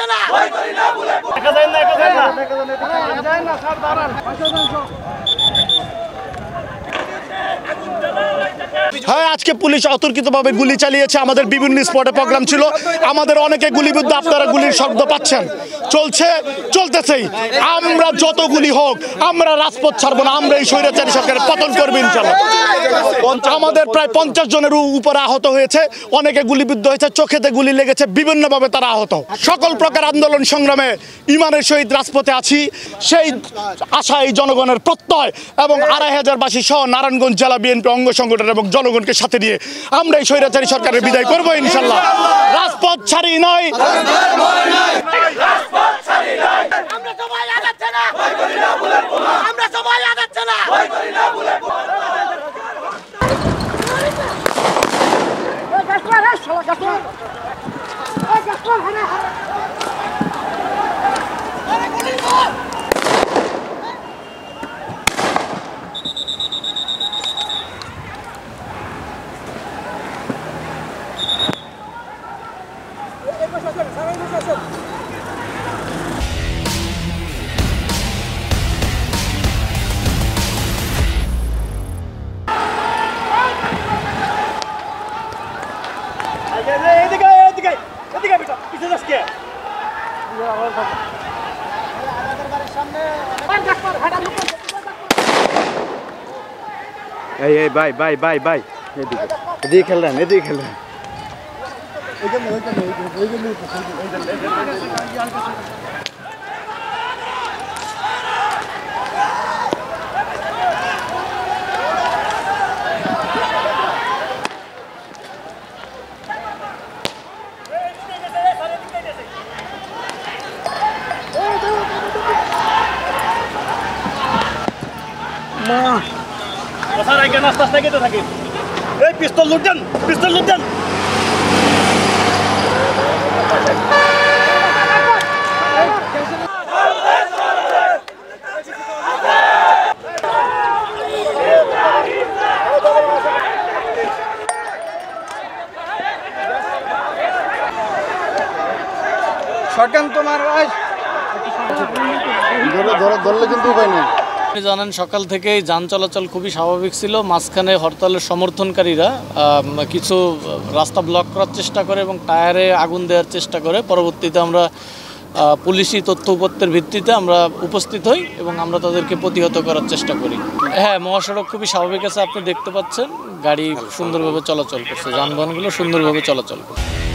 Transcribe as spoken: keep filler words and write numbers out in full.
না ভয় করি না ভুলে দেখা যায় না দেখা যায় না দেখা যায় না স্যার দাঁড়ান হ্যাঁ, আজকে পুলিশ অতর্কিতভাবে গুলি চালিয়েছে। আমাদের বিভিন্ন স্পটে প্রোগ্রাম ছিল, আমাদের অনেকে গুলিবিদ্ধ, আপনারা গুলির শব্দ পাচ্ছেন, চলছে চলতেছেই। আমরা যত গুলি হোক আমরা রাজপথ ছাড়বো না, আমরা এই স্বৈরাচারী সরকারের পতন করবো ইনশাআল্লাহ। আমাদের প্রায় পঞ্চাশ জনের উপরে আহত হয়েছে, অনেকে গুলিবিদ্ধ হয়েছে, চোখেতে গুলি লেগেছে, বিভিন্নভাবে তারা আহত। সকল প্রকার আন্দোলন সংগ্রামে ইমানের সহিত রাজপথে আছি, সেই আশা এই জনগণের প্রত্যয় এবং আড়াই হাজার বাসী সহ নারায়ণগঞ্জ জেলা বিএনপি অঙ্গ সংগঠন এবং জনগণকে সাথে নিয়ে আমরা এই স্বৈরাচারী সরকারের বিদায় করবো ইনশাআল্লাহ। রাজপথ ছাড়ি নয়, আমরা সবাই আগাচ্ছি না ভয় করি না ভুলে আমরা সবাই আগাচ্ছি না ভয় করি না ভুলে এই গাছপালা রে শালা গাছপালা এই গাছপালা হারে হারে আরে গুলি কর এই এই ভাই ভাই ভাই ভাই এদিকে এদিকে খেলেন এদিকে খেলেন স্যার এখানে আস্তে আস্তে কেটে থাকে। এই পিস্তল লুট দেন, পিস্তল লুট দেন। শটগান তোমার ধরলে কিন্তু উপায় নেই। আপনি জানেন সকাল থেকেই যান চলাচল খুবই স্বাভাবিক ছিল, মাঝখানে হরতালের সমর্থনকারীরা কিছু রাস্তা ব্লক করার চেষ্টা করে এবং টায়ারে আগুন দেওয়ার চেষ্টা করে। পরবর্তীতে আমরা পুলিশি তথ্য উপত্যের ভিত্তিতে আমরা উপস্থিত হই এবং আমরা তাদেরকে প্রতিহত করার চেষ্টা করি। হ্যাঁ, মহাসড়ক খুবই স্বাভাবিক আছে, আপনি দেখতে পাচ্ছেন গাড়ি সুন্দরভাবে চলাচল করছে, যানবাহনগুলো সুন্দরভাবে চলাচল করছে।